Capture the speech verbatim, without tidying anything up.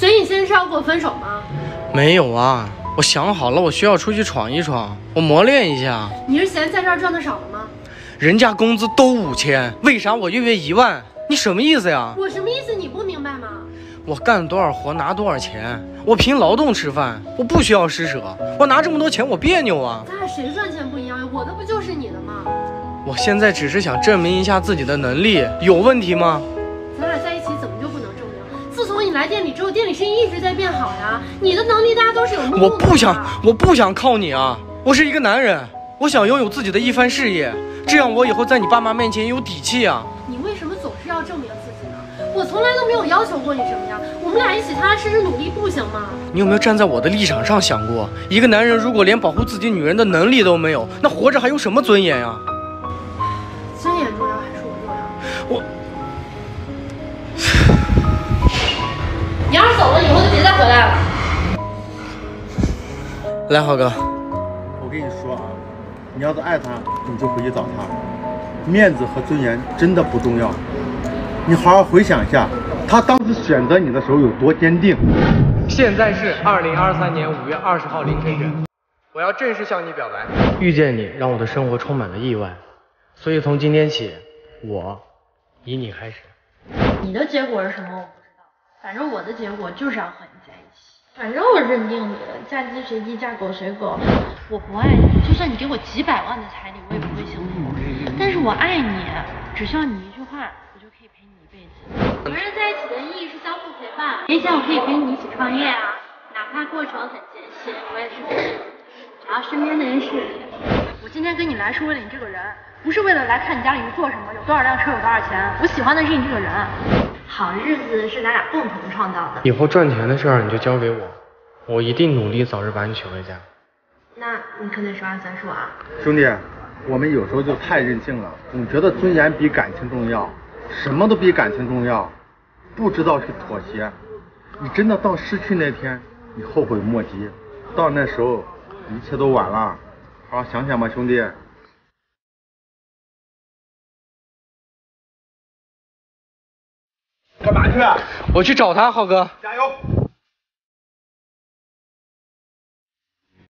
所以你现在是要跟我分手吗？ 没有啊，我想好了，我需要出去闯一闯，我磨练一下。 你是嫌在这儿赚的少了吗？ 人家工资都五千，为啥我月月一万？你什么意思呀？ 我什么意思？你不明白吗？ 我干多少活拿多少钱，我凭劳动吃饭，我不需要施舍。我拿这么多钱，我别扭啊。 咱俩谁赚钱不一样呀？我的不就是你的吗？ 我现在只是想证明一下自己的能力，有问题吗？ 咱俩在一起怎么就不能证明？自从你来店里之后，店里生意一直在变好呀。你的能力大家都是有目共睹的。 我不想，我不想靠你啊！我是一个男人，我想拥有自己的一番事业，这样我以后在你爸妈面前有底气啊。 你为什么总是要证明自己呢？我从来都没有要求过你什么呀。我们俩一起踏踏实实努力不行吗？ 你有没有站在我的立场上想过，一个男人如果连保护自己女人的能力都没有，那活着还有什么尊严呀？ 尊严重要还是我重要？ 我， 你要是走了，以后就别再回来了。 来，浩哥， 我跟你说啊，你要是爱他，你就回去找他。面子和尊严真的不重要。你好好回想一下，他当时选择你的时候有多坚定。 现在是二零二三年五月二十号凌晨整，我要正式向你表白。遇见你让我的生活充满了意外，所以从今天起，我以你开始。 你的结果是什么我不知道，反正我的结果就是要和你在一起。反正我认定你了，嫁鸡随鸡，嫁狗随狗。我不爱你，就算你给我几百万的彩礼，我也不会幸福。但是我爱你，只需要你一句话，我就可以陪你一辈子。两个人在一起的意义是相互陪伴。没钱我可以陪你一起创业啊，哪怕过程很艰辛，我也是可以。只要身边的人是你。我今天跟你来是为了你这个人，不是为了来看你家里做什么，有多少辆车，有多少钱。我喜欢的是你这个人。好日子是咱俩共同创造的。 以后赚钱的事儿你就交给我，我一定努力早日把你娶回家。 那你可得说二算数啊。 兄弟，我们有时候就太任性了，总觉得尊严比感情重要，什么都比感情重要，不知道去妥协。你真的到失去那天，你后悔莫及，到那时候一切都晚了。好好想想吧，兄弟。干嘛去？ 我去找他，浩哥。 加油！